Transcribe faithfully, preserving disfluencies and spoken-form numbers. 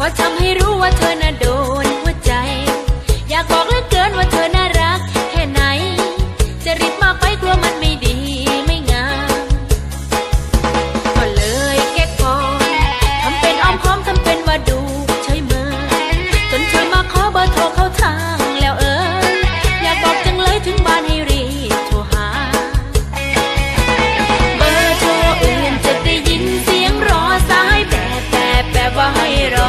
ก็ทำให้รู้ว่าเธอน่ะโดนหัวใจอยากบอกเหลือเกินว่าเธอน่ารักแค่ไหนจะรีบมากไปกลัวมันไม่ดีไม่งามก็เลยแก้ก่อนทำเป็นอ้อมค้อมทำเป็นว่าดูเฉยเมยจนเธอมาขอเบอร์โทรเข้าทางแล้วเอ่ยอยากบอกจังเลยถึงบ้านให้รีบโทรหาเบอร์โทรอื่นจะได้ยินเสียงรอสายแบบแบบแบบว่าให้รอ